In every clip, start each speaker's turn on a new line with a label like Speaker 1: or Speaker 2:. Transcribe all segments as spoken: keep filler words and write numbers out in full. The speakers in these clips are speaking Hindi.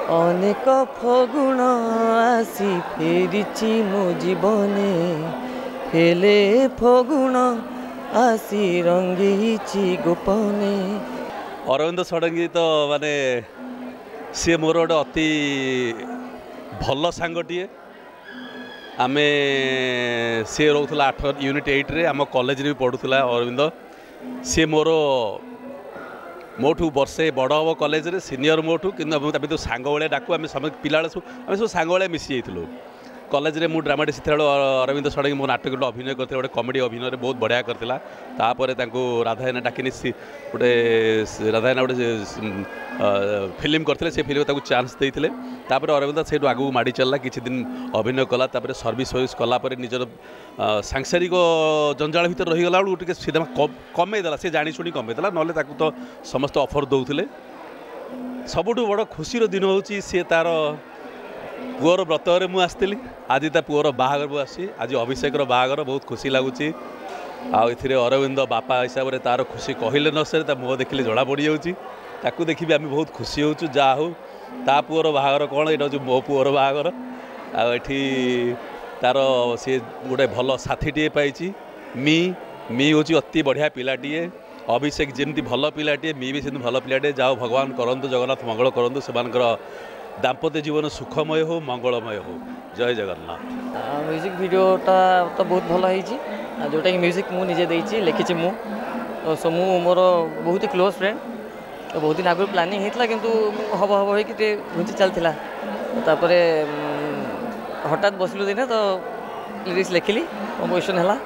Speaker 1: अनेक फगुण आसी फेरिछि मो जीवने हेले फगुण आसी रंगीछि गोपने।
Speaker 2: अरविंद षडंगी तो माने सी मोर गोटे अति भल सांगटीए आम सी रोला आठ यूनिट एट रे आम कॉलेज भी पढ़ुला अरविंद सी मोर मोठू वर्षे बड़ हम कॉलेज रे सीनियर मोठू कि सांग भाया डाकू आम समस्त पिला सब आम सब सांग भाया मिसी जाइलु कॉलेज रे मु ड्रामाटिक सीता अरविंद षडंगी मो नाटक अभिनय करते गोटे कमेडी अभिनय बहुत बढ़िया करता तापर राधायना डाकिनी गोटे राधायना गोटे फिल्म करते से फिल्म चान्स देते तापर अरविंद से आगू माड़ी चलला किसी दिन अभिनय कला तापर सर्विस सर्विस कलापर निजर सांसारिक जंजाल भितर रहीगला बेलू सीधा कमेदेला से जाशुणी कमेदेला ना तो समस्त ऑफर दौले सबुठ बड़ खुशी दिन हूँ सी तार पुअर व्रतरे मुझे आसती आज ता पुअर बाहागर को आसी आज अभिषेक बाहागर बहुत खुशी लगुच आउ अरविंद बापा हिसाब से तार खुशी कहले न सर मुह देखिले जना पड़ जाऊँ देखी आम बहुत खुशी हो जा हो ता पुअर बाहागर कौन यहाँ हूँ मो पुअर बाहागर आठी तार सी गोटे भल साथीटे पाई मी मी हूँ अति बढ़िया पिलाटीए अभिषेक जमी भल पिलाटीए मी भी सेमती भल पिलाटे जाओ भगवान करंतु जगन्नाथ मंगल करंतु से दाम्पत्य जीवन सुखमय हो मंगलमय हो जय जगन्नाथ।
Speaker 1: म्यूजिक वीडियोटा तो बहुत भल है जोटा कि म्यूजिक मुझे देती लिखी मु सो मु मोर बहुत ही क्लोज फ्रेंड तो बहुत दिन आगु प्लानिंग होता कि हम हम हो घुंची चलता तापर हठात बसलु दिने तो लिरिक्स लिखिली कंपोजिशन है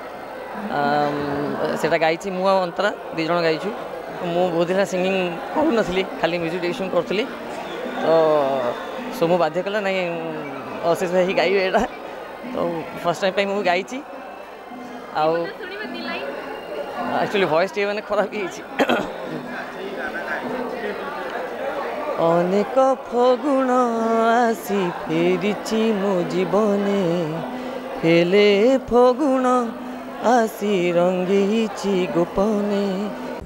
Speaker 1: से गाई मु अंतरा दिज गाइछु मु बहुत दिन सिंगिंग करूनी खाली म्यूजिक डायरेक्शन करी तो सो मु बाध्य कला नहीं अशेष भाई गाइबे एटा तो फर्स्ट टाइम मुझे गाई एक्चुअली वॉइस टे मैंने खराब ही अनेक फगुण आसी फेरिछि मो जीवने हेले फगुण आसी रंगीछि गोपने।